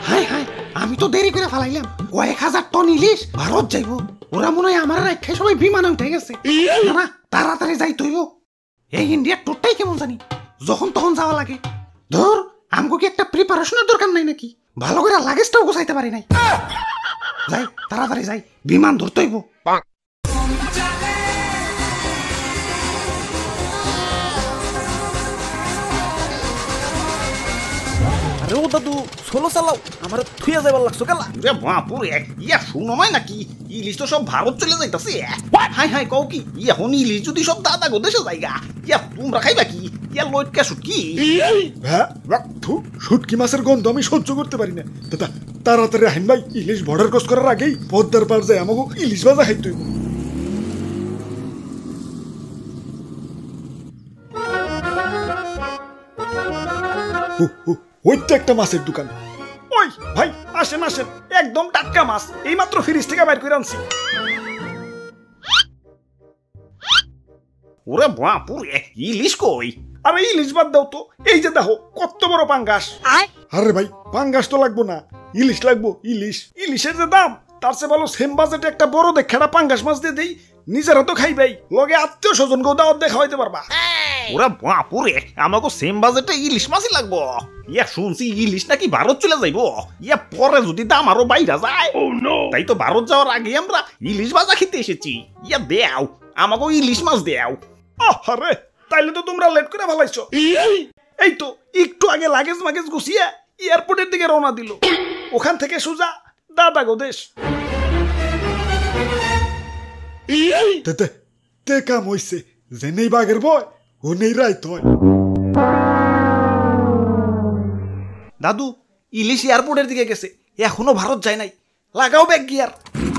High high, আমি তো দেরি করে ফেলাইলাম। কয়েক হাজার টন ইলিশ ভারত যাইব। ওরা মনে হয় আমার রাখে সবাই বিমানে উঠে গেছে। না না, তাড়াতাড়ি যাই তৈব। এই ইন্ডিয়ার টুরটাই কেমন জানি, যখন তখন যাওয়া লাগে। ধর, আমগো কি একটা প্রিপারেশনের দরকার নাই নাকি? ভালো করে লাগেজটাও গোছাইতে পারি নাই। যাই, তাড়াতাড়ি যাই, বিমান ধরতে হইব। আরে ও দাদু, সোলো চালাও, আমার থুইয়া যাইবার লাগছো গেলা। রে বাপুরে, ইয়া শুনমাই নাকি ইলিশ তো সব ভারত চলে যাইতাছে। হাই হাই, কও কি এখন ইলিশ যদি সব দাদা গো দেশে যাইগা, ইয়া তোমরা খাইবা কি? ইয়া লইটকা শুটকি। শুটকি মাছের গন্ধ আমি সহ্য করতে পারি না। দাদা তাড়াতাড়ি আহিন ভাই, ইলিশ বর্ডার ক্রস করার আগেই পদ্মার পার যায় আমাকে ইলিশ ভাজা খাইতে হইব। ওই তো একটা মাছের দোকান। ওই ভাই, আসেন আসেন, একদম টাটকা মাছ, এইমাত্র ফ্রিজ থেকে বাইর করে আনছি। ওরে বাপুরে, ইলিশ কই? আরে ইলিশ বাদ দাও তো, এই যে দেখো কত বড় পাঙ্গাস। আরে ভাই, পাঙ্গাস তো লাগবো না, ইলিশ লাগবো, ইলিশ। ইলিশের যে দাম, তার চেয়ে ভালো সেম বাজেটে একটা বড় দেখাটা পাঙ্গাস মাছ দিয়ে দেই, নিজেরা তো খাইবাই, লগে আত্মীয় স্বজন গো দাওয়াত দেখা হইতে পারবা। ওরে বাপুরে, আমাকে সেম বাজেটে ইলিশ মাছই লাগবো। ইয়া শুনছি ইলিশ নাকি ভারত চলে যাইব। ইয়া পরে যদি দাম আরো বাইরা যায়, তাই তো ভারত যাওয়ার আগে আমরা ইলিশ ভাজা খেতে এসেছি। ইয়া দেও, আমাকে ইলিশ মাছ দেও। আরে তাইলে তো তোমরা লেট করে ফেলাইছো। এই তো একটু আগে লাগেজ মাগেজ গুছিয়ে এয়ারপোর্টের দিকে রওনা দিল। ওখান থেকে সোজা দাদা গো দেশ। তে কাম হইছে, যে নেই বাঘের বয় ও নেই রাইত হয়। দাদু, ইলিশ এয়ারপোর্টের দিকে গেছে, এখনো ভারত যায় নাই। লাগাও ব্যাগ গিয়ার।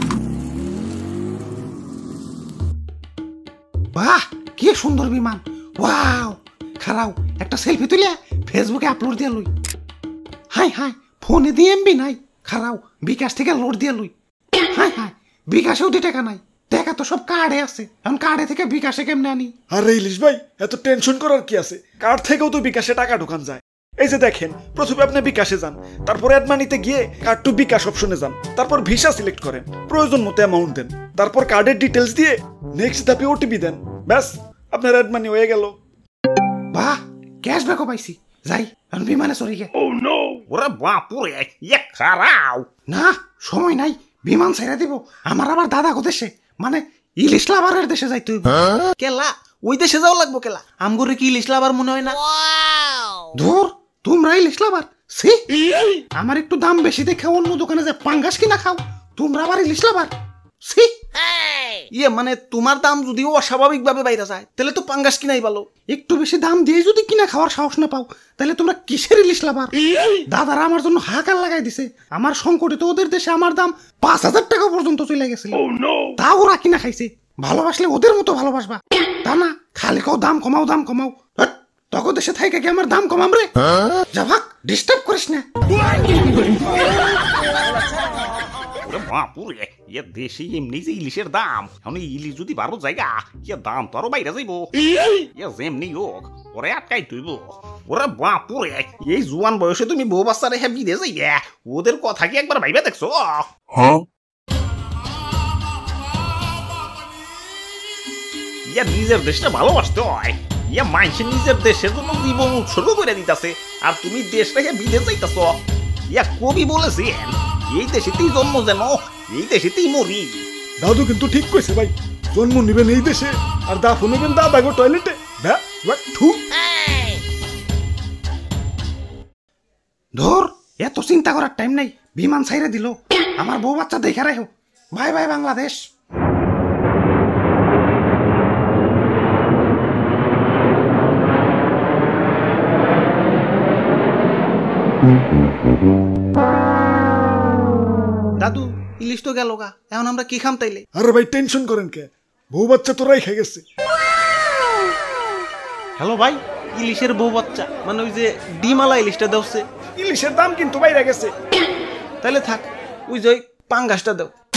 বাহ, কি সুন্দর বিমান! ওয়াও, খারাও একটা সেলফি তুলে ফেসবুকে আপলোড দিয়ে লই। হাই হাই, ফোনে দিয়ে এমবি নাই। খারাও বিকাশ থেকে লোড দিয়ে লই। হাই হাই, বিকাশেও 2 টাকা নাই, টাকা তো সব কার্ডে আছে। এখন কার্ডে থেকে বিকাশে কেমনে আনি? আরে ইলিশ ভাই, এত টেনশন করার কি আছে? কার্ড থেকেও তো বিকাশে টাকা ঢোকান যায়। এই যে দেখেন, প্রথমে আপনি বিকাশে যান, তারপর অ্যাড মানিতে গিয়ে কার্ড টু বিকাশ অপশনে যান, তারপর ভিসা সিলেক্ট করেন, প্রয়োজন মতো অ্যামাউন্ট দেন, তারপর কার্ডের ডিটেলস দিয়ে নেক্সট ধাপে ওটিপি দেন। ব্যাস, আপনার অ্যাড মানি হয়ে গেল। বাহ, ক্যাশব্যাকও পাইছি। যাই, এখন বিমানে চড়ি গে। ওরে বাপুরে, ইয়া খারাও। না, সময় নাই, বিমান ছেড়ে দিব। আমার আবার দাদা গো দেশে, মানে ইলিশ লাভারের দেশে যাইতে হইব। কেলা, ওই দেশে যাও লাগবো কেলা? আমগরে কি ইলিশ লাভার মনে হয় না? ধুর, তোমরা ইলিশ লাভার? সি, আমার একটু দাম বেশি দেখে অন্য দোকানে যে পাঙ্গাস কিনা খাও, তোমরা আবার ইলিশ লাভার? সি, ইয়ে মানে তোমার দাম যদি অস্বাভাবিক ভাবে বাইরে যায়, তাহলে তো পাঙ্গাস কিনাই ভালো। একটু বেশি দাম দিয়ে যদি কিনা খাওয়ার সাহস না পাও, তাহলে তোমরা কিসের ইলিশ লাভার? দাদারা আমার জন্য হাহাকার লাগাই দিছে। আমার সংকটে তো ওদের দেশে আমার দাম 5,000 টাকা পর্যন্ত চলে গেছিল। তা ওরা কিনা খাইছে। ভালোবাসলে ওদের মতো ভালোবাসবা, তা না খালি কাও দাম কমাও, দাম কমাও। তখন দেশে থাইকা কি আমার দাম কমাম রে? যা ভাগ, ডিস্টার্ব করিস না। ওরে বাপুরে, ইয়া দেশে এমনি যে ইলিশের দাম, এখন ইলিশ যদি ভারত জায়গা, ইয়া দাম তো আরো বাইরে যাইব। ইয়া যেমনি হোক ওরে আটকাই তুইব। ওরে বাপুরে, এই জোয়ান বয়সে তুমি বউ বাচ্চা রেখে বিদেশ যাইয়া, ওদের কথা কি একবার ভাইবা দেখছো? ইয়া নিজের দেশটা ভালোবাসতে হয়। ইয়া মানুষের নিজের দেশের জন্য জীবন উৎসর্গ করে দিতেছে, আর তুমি দেশ রেখে বিদেশ যাইতেছ। ইয়া কবি বলেছেন, এই দেশেতেই জন্ম যেন এই দেশেতেই মরি। দাদু কিন্তু ঠিক কইছে ভাই, জন্ম নিবেন এই দেশে আর দাফন নেবেন দাদা গো টয়লেটে। ধর, এত চিন্তা করার টাইম নাই, বিমান ছাইরে দিল। আমার বউ বাচ্চা দেখে রাখো। Bye bye Bangladesh. দাদু, ইলিশ তো গেল গা, এখন আমরা কি খাম তাইলে? আরে ভাই টেনশন করেন কে, বউ বাচ্চা তো রাই খেয়ে গেছে। হ্যালো ভাই, ইলিশের বউ বাচ্চা মানে ওই যে ডিমালা ইলিশটা দেওছে। ইলিশের দাম কিন্তু বাইরে গেছে। তাইলে থাক, ওই যে পাঙ্গাসটা দাও।